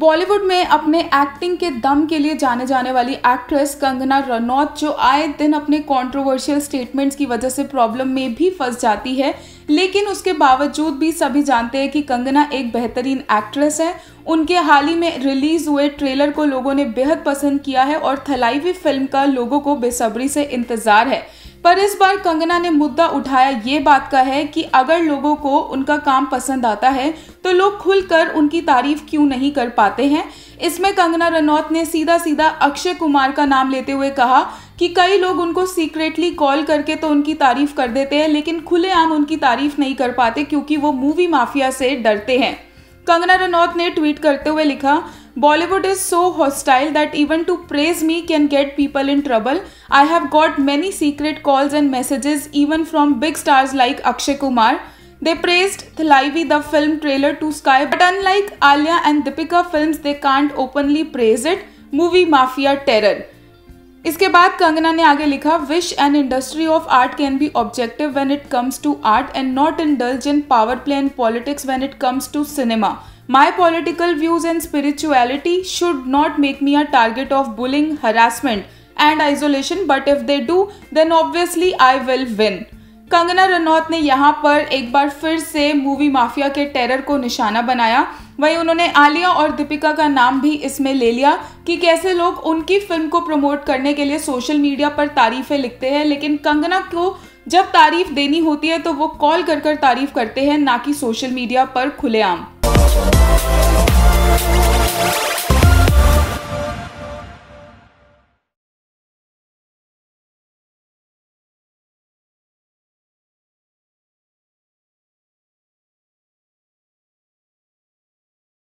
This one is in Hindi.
बॉलीवुड में अपने एक्टिंग के दम के लिए जाने जाने वाली एक्ट्रेस कंगना रनौत जो आए दिन अपने कंट्रोवर्शियल स्टेटमेंट्स की वजह से प्रॉब्लम में भी फंस जाती है, लेकिन उसके बावजूद भी सभी जानते हैं कि कंगना एक बेहतरीन एक्ट्रेस है। उनके हाल ही में रिलीज हुए ट्रेलर को लोगों ने बेहद पसंद किया है और थलाइवी फिल्म का लोगों को बेसब्री से इंतजार है। पर इस बार कंगना ने मुद्दा उठाया ये बात का है कि अगर लोगों को उनका काम पसंद आता है तो लोग खुलकर उनकी तारीफ क्यों नहीं कर पाते हैं। इसमें कंगना रनौत ने सीधा सीधा अक्षय कुमार का नाम लेते हुए कहा कि कई लोग उनको सीक्रेटली कॉल करके तो उनकी तारीफ कर देते हैं, लेकिन खुलेआम उनकी तारीफ नहीं कर पाते क्योंकि वो मूवी माफिया से डरते हैं। कंगना रनौत ने ट्वीट करते हुए लिखा, Bollywood is so hostile that even to praise me can get people in trouble. I have got many secret calls and messages even from big stars like Akshay Kumar. They praised Thalaivi the film trailer to Sky, but unlike Alia and Deepika films, they can't openly praise it. Movie Mafia Terror. इसके बाद कंगना ने आगे लिखा, wish an industry of art can be objective when it comes to art and not indulge in power play and politics when it comes to cinema. My political views and spirituality should not make me a target of bullying, harassment and isolation, but if they do, then obviously I will win. Kangana Ranaut ने यहाँ पर एक बार फिर से मूवी माफिया के टेरर को निशाना बनाया। वहीं उन्होंने आलिया और दीपिका का नाम भी इसमें ले लिया कि कैसे लोग उनकी फिल्म को प्रमोट करने के लिए सोशल मीडिया पर तारीफें लिखते हैं, लेकिन कंगना को जब तारीफ देनी होती है तो वो कॉल कर तारीफ करते हैं, ना कि सोशल मीडिया पर खुलेआम।